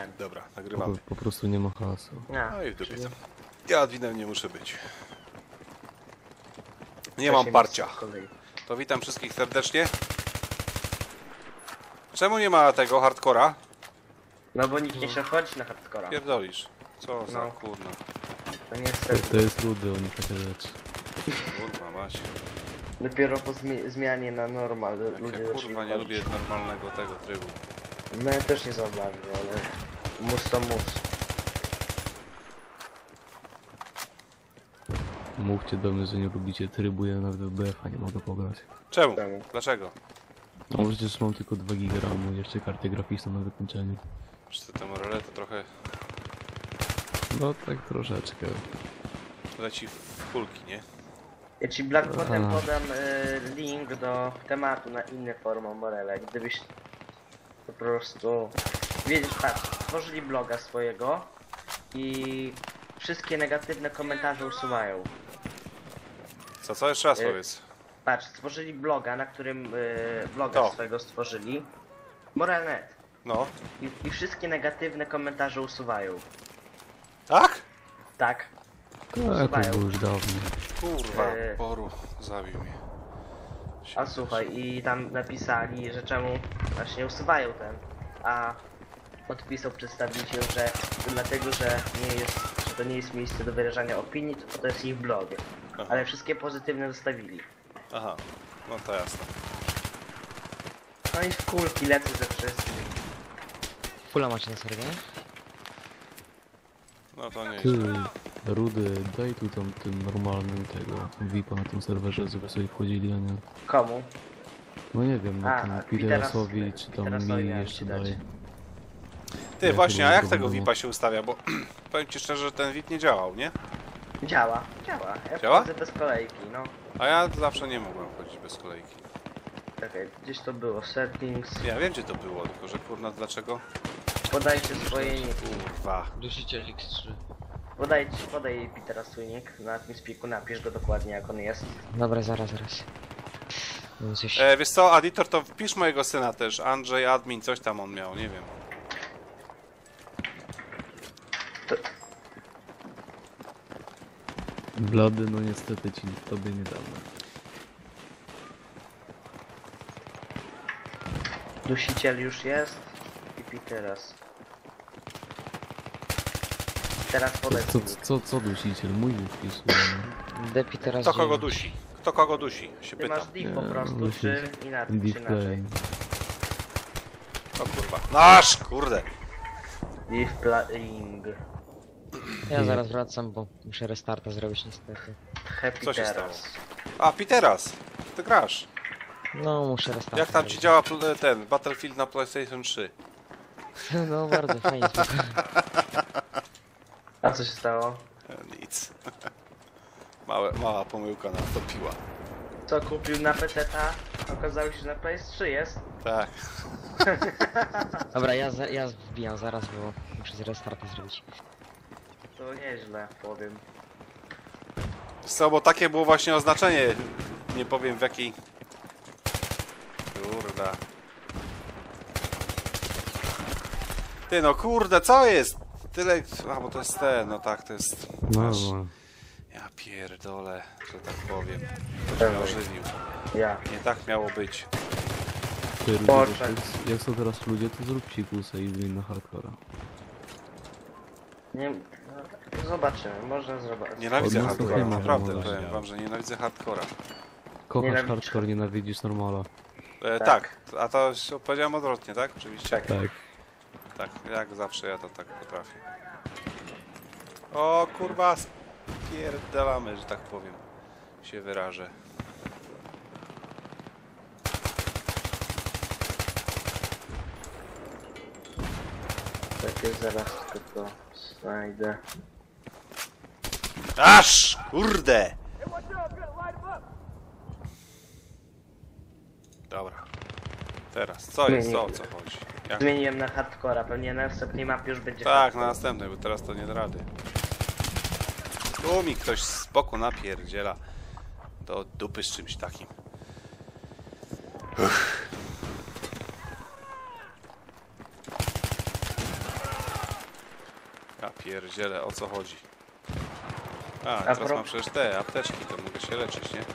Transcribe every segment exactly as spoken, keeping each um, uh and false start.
Dobra, nagrywamy. Po, po prostu nie ma haseł. Ja, No i w dupie czyli to. Ja adminem nie muszę być. Nie trzecie mam parcia. miejsce z kolei. To witam wszystkich serdecznie. Czemu nie ma tego hardcora? No bo nikt nie chce wchodzić na hardcora. Pierdolisz. Co za No. kurna. To To, niestety. to jest rudy, oni takie rzeczy. Kurwa mać. Dopiero po zmi zmianie na normal Jak ludzie ja zaczęli kurwa nie wchodzić. lubię normalnego tego trybu. No ja też nie za bardzo, ale mus to mus. Mówcie do mnie, że nie lubicie trybu, ja nawet w B F a nie mogę pograć. Czemu? Czemu? Dlaczego? No przecież mam tylko dwa giga ramu, jeszcze kartę graficzną na wykończeniu. Czy to tę rolę to trochę No tak troszeczkę. leci w kulki, nie? Ja ci Black potem Aha. podam y, link do tematu na inne forum o Morele. Gdybyś po prostu wiedzieć, patrz, stworzyli bloga swojego i wszystkie negatywne komentarze usuwają. Co, co? Jeszcze raz Y, powiedz. Patrz, stworzyli bloga, na którym y, bloga To. swojego stworzyli. Morel kropka net. No. I, I wszystkie negatywne komentarze usuwają. Tak? Tak. Tak, to Usuwają. było już dawno. Kurwa, Eee. poru zabił mnie. A słuchaj, i tam napisali, że czemu właśnie usuwają ten, a odpisał przedstawiciel, że to dlatego, że nie jest, że to nie jest miejsce do wyrażania opinii, tylko to jest ich blog. Aha. Ale wszystkie pozytywne zostawili. Aha, no to jasne. No i w kulki lecę ze wszystkim. Fula macie na serwie? No to nie. Ty, rudy, daj tu tam tym normalnym tego V I P a na tym serwerze, żeby sobie wchodzili, a nie... Komu? No nie wiem, A, na tym Peterasowi- Peterasowi, czy tam Peterasowi mi miałem jeszcze ci dać. daj. Ty, Ja właśnie, chyba a jak nie tego próbowałem. V I P a się ustawia? Bo powiem ci szczerze, że ten V I P nie działał, nie? Działa, działa. Ja Działa? wchodzę bez kolejki, no. A ja zawsze nie mogłem chodzić bez kolejki. Czekaj, gdzieś to było, settings. Ja wiem, gdzie to było, tylko że kurna, dlaczego? Podajcie swoje niki. Kurwa. Dusiciel X trzy. Podaj, podaj Petera swój nick na TeamSpeaku, napisz go dokładnie jak on jest. Dobra, zaraz, zaraz. No coś... E, wiesz co, Aditor, to wpisz mojego syna też. Andrzej Admin, coś tam on miał, nie wiem. Blady, no niestety ci tobie nie damy. Dusiciel już jest i Peteras. Teraz podaj Co, swój co, nick. co, co dusiciel? Mój nie wpisuje. Depi teraz Kto kogo dziewięć. dusi? Kto kogo dusi? Się Ty pytam. masz div po Nie, prostu, musi czy być inaczej? Czy inaczej? Display. O kurwa. Nasz, kurde. Div playing. Ja zaraz wracam, bo muszę restarta zrobić niestety. Happy Co się teraz. A, Piteras. Ty grasz. No, muszę restarta Jak tam ci zrobić. działa pl- ten Battlefield na PlayStation trzy? No, bardzo fajnie. spoko. A co się stało? E, Nic. Małe, mała pomyłka nastąpiła. Co kupił na P C ta? Okazało się, że na P S trzy jest. Tak. Dobra, ja, za, ja wbijam zaraz, bo muszę restarta zrobić. To nieźle, powiem. Co, bo takie było właśnie oznaczenie. Nie powiem w jakiej... Kurda. Ty no kurde, co jest? Tyle... A, bo to jest ten, no tak, to jest... No, Masz... no. Ja pierdolę, że tak powiem. Ktoś mnie ożywił. Ja. Nie tak miało być. Ty, ludzie, Poczekaj. to- jak są teraz ludzie, to zrób psikusa i wyjdę na hardcora. Nie... No, zobaczymy, można zobaczyć. Nienawidzę Od nas to hardcora, nie ma, naprawdę że powiem możesz. wam, że nienawidzę hardcora. Kochasz Nienawidzisz hardcore, nienawidzisz normala. E, Tak. tak. a to się powiedziałem odwrotnie, tak? Oczywiście. Tak. Tak. Tak, jak zawsze ja to tak potrafię. O kurwa, spierdalamy, że tak powiem. Się wyrażę. Takie zaraz tylko znajdę. Aż! Kurde! Dobra. Teraz, co jest, co, o co chodzi? Jak... Zmieniłem na hardcora, pewnie na następnej mapie już będzie Tak, na hardcore. następnej, bo teraz to nie da rady. Tu mi ktoś z boku napierdziela do dupy z czymś takim. Uff. pierdziele, o co chodzi? A, A teraz pro- mam przecież te apteczki, to mogę się leczyć, nie?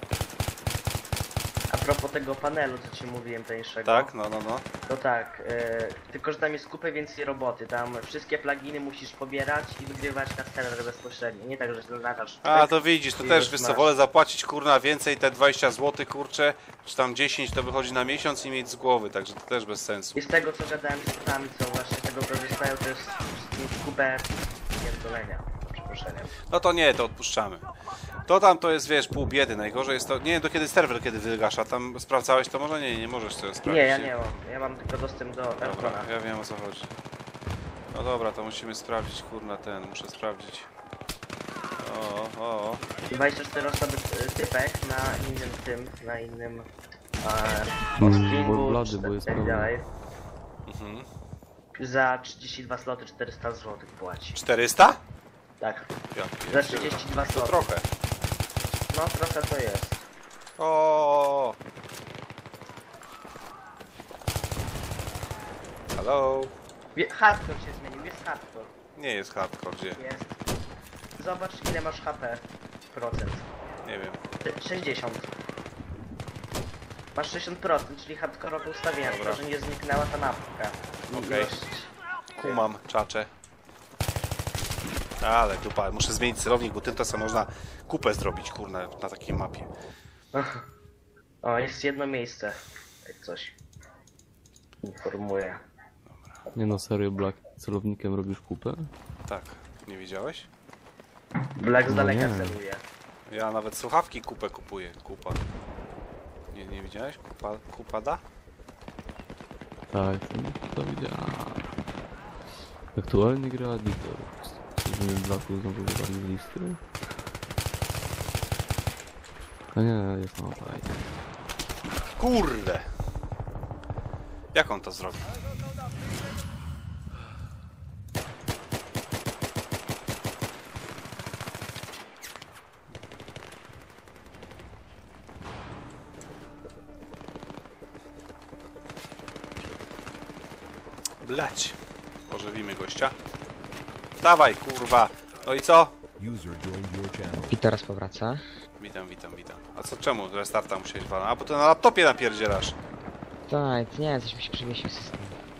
A propos tego panelu, co ci mówiłem tańszego. Tak, no, no, no. To tak, e, tylko że tam jest kupę więcej roboty. Tam wszystkie pluginy musisz pobierać i wygrywać na serwer bezpośrednio. Nie tak, że zaznaczasz. A, to widzisz, to I też, już wiesz co, masz. wolę zapłacić, kurna, więcej, te dwadzieścia złotych, kurczę, czy tam dziesięć, to wychodzi na miesiąc i mieć z głowy, także to też bez sensu. I z tego co gadałem z kotami, co właśnie z tego korzystają, to jest mieć kupę pierdolenia. Przeproszeniem. No to nie, to odpuszczamy. To tam to jest, wiesz, pół biedy, najgorzej jest to, nie wiem do kiedy serwer kiedy wygasza, tam sprawdzałeś to może? Nie, nie możesz sobie sprawdzić. Nie, ja nie mam. Ja mam tylko dostęp do Dobra, Aircona. ja wiem o co chodzi. No dobra, to musimy sprawdzić, kurna, ten, muszę sprawdzić. O, o, o. dwadzieścia cztery osoby y, typek na innym tym, na innym e, Mm, streamu, bo blady, bo jest tak pełny. dalej. Mhm. Za trzydzieści dwa sloty czterysta złotych płaci. czterysta? Tak. Ja, Za pierdzielę. trzydzieści dwa To sloty. trochę. No trochę to jest. O. Hello? Wie- Hardcore się zmienił, jest hardcore. Nie jest hardcore, gdzie? Jest. Zobacz ile masz H P procent. Nie wiem. Y, sześćdziesiąt. Masz sześćdziesiąt procent, czyli hardcore ustawienia, Dobra. tylko że nie zniknęła ta mapka. I Okej. ilość- Kumam, czacze. Ale dupa, muszę zmienić celownik, bo tym to sobie można kupę zrobić, kurna, na takiej mapie. O, jest jedno miejsce. Jak coś. Informuję. Nie no, serio, Black, celownikiem robisz kupę? Tak, nie widziałeś? Black z No daleka nie. celuje. Ja nawet słuchawki kupę kupuję, kupa. Nie, nie widziałeś? Kupa, kupada? Tak, to, to widziałem. Aktualnie gra Editor. Czyżby Blacku znowu wywalił listy? A nie, jest no fajnie. Kurde! Jak on to zrobił? Blać. Pożywimy gościa. Dawaj, kurwa. No i co? User joined your channel. I teraz powraca. Witam, witam, witam. A co, czemu restarta musiałeś walnąć? A bo ty na laptopie napierdzielasz. Tak, nie, coś mi się przywiesił system.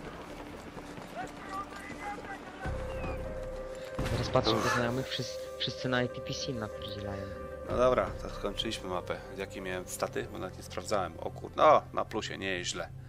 Teraz patrzę do znajomych, wszyscy, wszyscy na I T P C napierdzielają. No dobra, to skończyliśmy mapę. Jakie miałem staty? Bo nawet nie sprawdzałem. O kur... No, na plusie, nie jest źle.